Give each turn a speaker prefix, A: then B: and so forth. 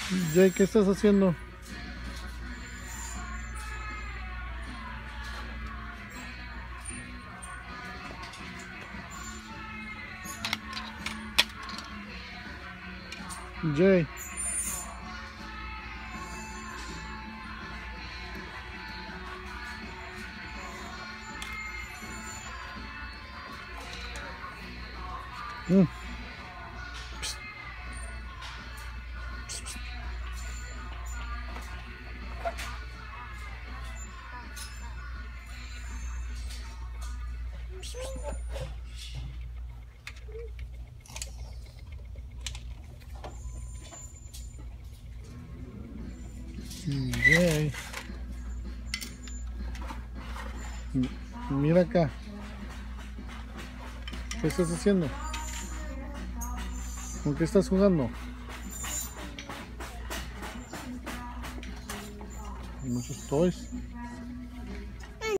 A: Jay, ¿qué estás haciendo? Jay. Mm. Psst. Psst, psst. Psst, psst. Jay. Mira acá. ¿Qué estás haciendo? ¿Con qué estás jugando? Hay muchos toys.